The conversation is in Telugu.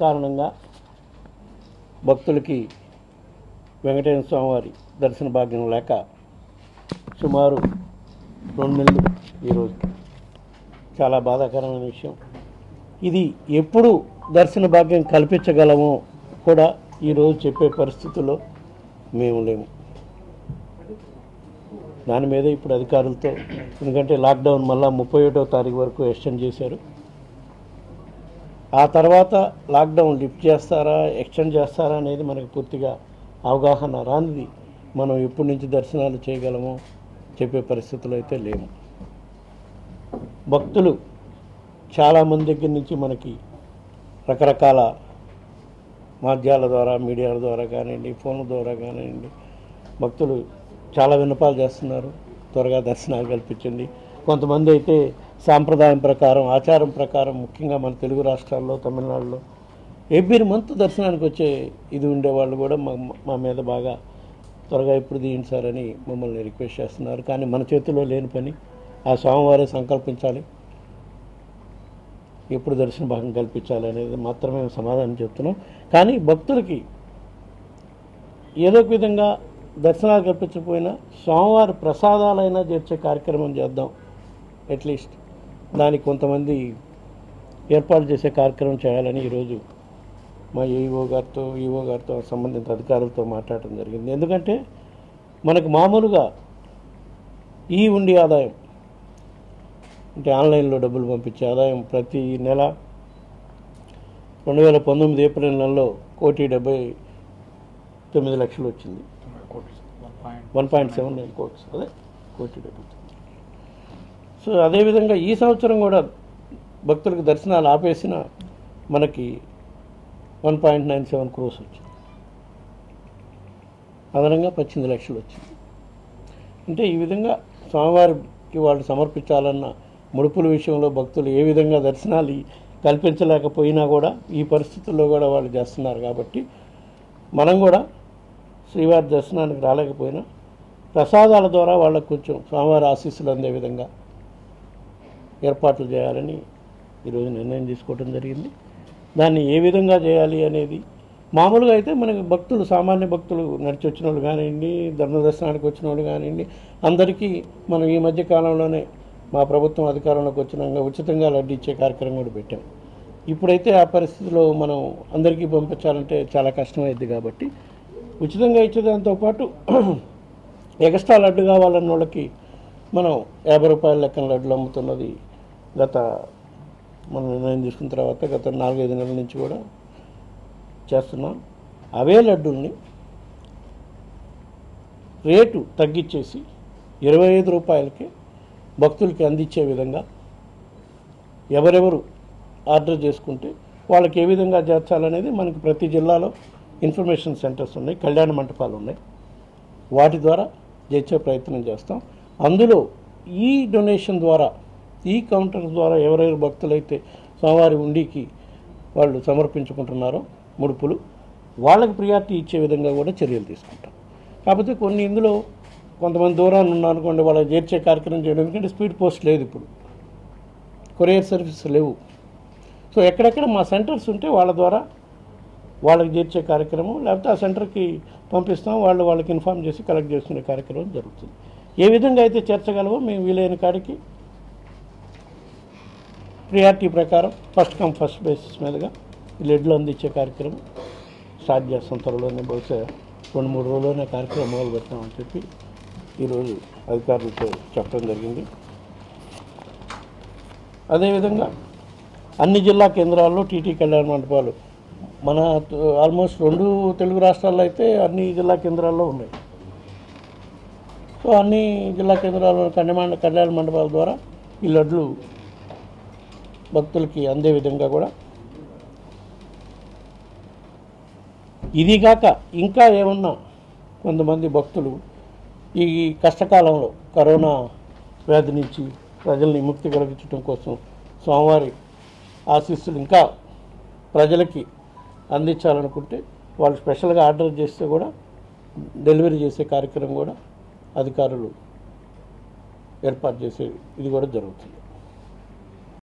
కారణంగా భక్తులకి వెంకటేశ్వర స్వామివారి దర్శన భాగ్యం లేక సుమారు 2 నెలలు ఈరోజు చాలా బాధాకరమైన విషయం. ఇది ఎప్పుడు దర్శన భాగ్యం కల్పించగలమో కూడా ఈరోజు చెప్పే పరిస్థితుల్లో మేము లేము. దాని మీద ఇప్పుడు అధికారులతో, ఎందుకంటే లాక్డౌన్ మళ్ళీ 31వ తారీఖు వరకు ఎక్స్టెండ్ చేశారు. ఆ తర్వాత లాక్డౌన్ లిఫ్ట్ చేస్తారా, ఎక్స్టెండ్ చేస్తారా అనేది మనకు పూర్తిగా అవగాహన రానిది. మనం ఎప్పటి నుంచి దర్శనాలు చేయగలమో చెప్పే పరిస్థితులు అయితే లేము. భక్తులు చాలామంది దగ్గర నుంచి మనకి రకరకాల మాధ్యాల ద్వారా, మీడియాల ద్వారా కానివ్వండి, ఫోన్ల ద్వారా కానివ్వండి, భక్తులు చాలా విన్నపాలు చేస్తున్నారు, త్వరగా దర్శనాలు కల్పించండి. కొంతమంది అయితే సాంప్రదాయం ప్రకారం, ఆచారం ప్రకారం, ముఖ్యంగా మన తెలుగు రాష్ట్రాల్లో, తమిళనాడులో ఎవ్రీ మంత్ దర్శనానికి వచ్చే ఇది ఉండేవాళ్ళు కూడా మా మీద బాగా త్వరగా ఎప్పుడు తీయించారని మమ్మల్ని రిక్వెస్ట్ చేస్తున్నారు. కానీ మన చేతిలో లేని పని, ఆ స్వామివారే సంకల్పించాలి, ఎప్పుడు దర్శన భాగం కల్పించాలి అనేది మాత్రమే సమాధానం చెప్తున్నాం. కానీ భక్తులకి ఏదో ఒక విధంగా దర్శనాలు కల్పించకపోయినా స్వామివారి ప్రసాదాలైనా చేర్చే కార్యక్రమం చేద్దాం. అట్లీస్ట్ దానికి కొంతమంది ఏర్పాటు చేసే కార్యక్రమం చేయాలని ఈరోజు మా ఈఓ గారితో సంబంధిత అధికారులతో మాట్లాడటం జరిగింది. ఎందుకంటే మనకు మామూలుగా ఈ ఉండి ఆదాయం అంటే ఆన్లైన్లో డబ్బులు పంపించే ఆదాయం ప్రతి నెల 2019 ఏప్రిల్ నెలలో 1,79,00,000 వచ్చింది. 1.79 కోట్స్, అదే 1,79,00,000. సో అదేవిధంగా ఈ సంవత్సరం కూడా భక్తులకు దర్శనాలు ఆపేసిన మనకి 1.97 crores వచ్చింది. అదనంగా 18 లక్షలు వచ్చింది. అంటే ఈ విధంగా స్వామివారికి వాళ్ళు సమర్పించాలన్న ముడుపుల విషయంలో భక్తులు ఏ విధంగా దర్శనాలు కల్పించలేకపోయినా కూడా ఈ పరిస్థితుల్లో కూడా వాళ్ళు చేస్తున్నారు. కాబట్టి మనం కూడా శ్రీవారి దర్శనానికి రాలేకపోయినా ప్రసాదాల ద్వారా వాళ్ళకు కొంచెం స్వామివారి ఆశీస్సులు అందే విధంగా ఏర్పాట్లు చేయాలని ఈరోజు నిర్ణయం తీసుకోవడం జరిగింది. దాన్ని ఏ విధంగా చేయాలి అనేది మామూలుగా అయితే మనకి భక్తులు, సామాన్య భక్తులు నడిచి వచ్చిన వాళ్ళు కానివ్వండి, ధర్మ దర్శనానికి వచ్చిన వాళ్ళు కానివ్వండి, అందరికీ మనం ఈ మధ్య కాలంలోనే మా ప్రభుత్వం అధికారంలోకి వచ్చినాక ఉచితంగా లడ్డు ఇచ్చే కార్యక్రమం కూడా పెట్టాం. ఇప్పుడైతే ఆ పరిస్థితిలో మనం అందరికీ పంపించాలంటే చాలా కష్టమైంది. కాబట్టి ఉచితంగా ఇచ్చేదాంతో పాటు ఎక్స్ట్రా లడ్డు కావాలన్న వాళ్ళకి మనం 50 రూపాయల లెక్కన లడ్డులు అమ్ముతున్నది మనం నిర్ణయం తీసుకున్న తర్వాత గత 4-5 నెలల నుంచి కూడా చేస్తున్నాం. అవే లడ్డూల్ని రేటు తగ్గించేసి 25 రూపాయలకి భక్తులకి అందించే విధంగా ఎవరెవరు ఆర్డర్ చేసుకుంటే వాళ్ళకి ఏ విధంగా చేర్చాలనేది మనకి ప్రతి జిల్లాలో ఇన్ఫర్మేషన్ సెంటర్స్ ఉన్నాయి, కళ్యాణ మంటపాలు ఉన్నాయి. వాటి ద్వారా చేర్చే ప్రయత్నం చేస్తాం. అందులో ఈ డొనేషన్ ద్వారా, ఈ కౌంటర్ ద్వారా ఎవరెవరు భక్తులైతే స్వామివారి ఉండికి వాళ్ళు సమర్పించుకుంటున్నారో ముడుపులు, వాళ్ళకి ప్రియారిటీ ఇచ్చే విధంగా కూడా చర్యలు తీసుకుంటాం. కాకపోతే కొన్ని ఇందులో కొంతమంది దూరాన్ని ఉన్నారనుకోండి, వాళ్ళకి చేర్చే కార్యక్రమం చేయడం, ఎందుకంటే స్పీడ్ పోస్ట్ లేదు, ఇప్పుడు కొరియర్ సర్వీసెస్ లేవు. సో ఎక్కడెక్కడ మా సెంటర్స్ ఉంటే వాళ్ళ ద్వారా వాళ్ళకి చేర్చే కార్యక్రమం, లేకపోతే ఆ సెంటర్కి పంపిస్తాం, వాళ్ళకి ఇన్ఫార్మ్ చేసి కలెక్ట్ చేసుకునే కార్యక్రమం జరుగుతుంది. ఏ విధంగా అయితే చేర్చగలమో మేము వీలైన కాడికి ప్రియారిటీ ప్రకారం ఫస్ట్ కమ్ ఫస్ట్ బేసిస్ మీదుగా లడ్లు అందించే కార్యక్రమం స్టార్ట్ చేస్తాం. త్వరలోనే బహుశా 2-3 రోజుల్లోనే కార్యక్రమం మొదలు పెడతామని చెప్పి ఈరోజు అధికారులతో చెప్పడం జరిగింది. అదేవిధంగా అన్ని జిల్లా కేంద్రాల్లో టీటీ కళ్యాణ మండపాలు మన ఆల్మోస్ట్ 2 తెలుగు రాష్ట్రాల్లో అయితే అన్ని జిల్లా కేంద్రాల్లో ఉన్నాయి. సో అన్ని జిల్లా కేంద్రాల్లో కళ్యాణ మండపాల ద్వారా ఈ లడ్లు భక్తులకి అందే విధంగా కూడా, ఇది కాక ఇంకా ఏమన్నా కొంతమంది భక్తులు ఈ కష్టకాలంలో కరోనా వ్యాధి నుంచి ప్రజల్ని విముక్తి కలిగించడం కోసం స్వామివారి ఆశీస్సులు ఇంకా ప్రజలకి అందించాలనుకుంటే వాళ్ళు స్పెషల్గా ఆర్డర్ చేస్తే కూడా డెలివరీ చేసే కార్యక్రమం కూడా అధికారులు ఏర్పాటు చేసే ఇది కూడా జరుగుతుంది.